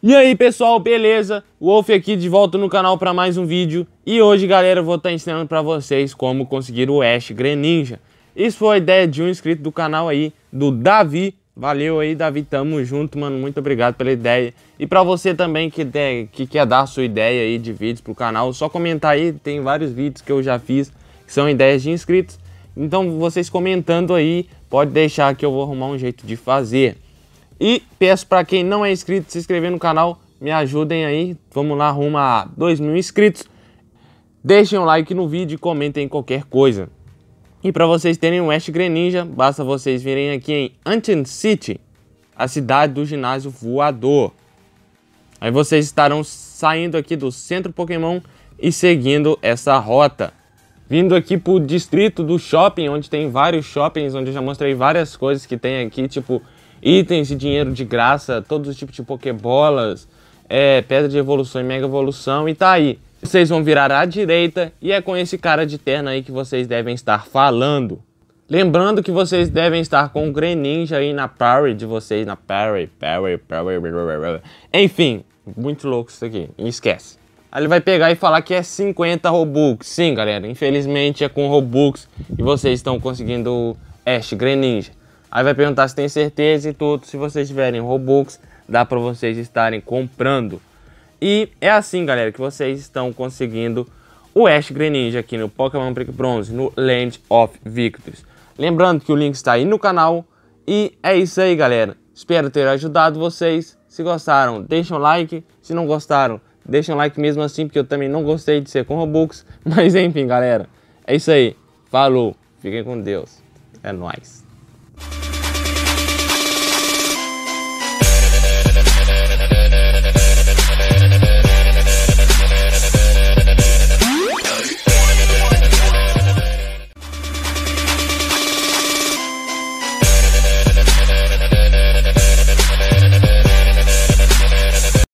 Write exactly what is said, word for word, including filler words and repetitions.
E aí pessoal, beleza? Wolf aqui de volta no canal para mais um vídeo. E hoje, galera, eu vou estar ensinando para vocês como conseguir o Ash Greninja. Isso foi a ideia de um inscrito do canal aí, do Davi. Valeu aí, Davi, tamo junto, mano, muito obrigado pela ideia. E para você também que, der, que quer dar a sua ideia aí de vídeos pro canal, só comentar aí, tem vários vídeos que eu já fiz, que são ideias de inscritos. Então vocês comentando aí, pode deixar que eu vou arrumar um jeito de fazer. E peço para quem não é inscrito se inscrever no canal, me ajudem aí, vamos lá, rumo a dois mil inscritos. Deixem um like no vídeo e comentem qualquer coisa. E para vocês terem um Ash Greninja, basta vocês virem aqui em Ancient City, a cidade do ginásio voador. Aí vocês estarão saindo aqui do centro Pokémon e seguindo essa rota. Vindo aqui pro distrito do shopping, onde tem vários shoppings, onde eu já mostrei várias coisas que tem aqui, tipo itens e dinheiro de graça, todos os tipos de Pokébolas, é, pedra de evolução e mega evolução, e tá aí. Vocês vão virar à direita e é com esse cara de terno aí que vocês devem estar falando. Lembrando que vocês devem estar com o Greninja aí na party de vocês, na party, party, party, party. Enfim, muito louco isso aqui, esquece. Aí ele vai pegar e falar que é cinquenta Robux. Sim, galera, infelizmente é com Robux e vocês estão conseguindo Ash Greninja. Aí vai perguntar se tem certeza e tudo. Se vocês tiverem Robux, dá pra vocês estarem comprando. E é assim, galera, que vocês estão conseguindo o Ash Greninja aqui no Pokémon Brick Bronze, no Land of Victories. Lembrando que o link está aí no canal. E é isso aí, galera. Espero ter ajudado vocês. Se gostaram, deixem um like. Se não gostaram, deixem um like mesmo assim, porque eu também não gostei de ser com Robux. Mas enfim, galera, é isso aí. Falou, fiquem com Deus. É nóis.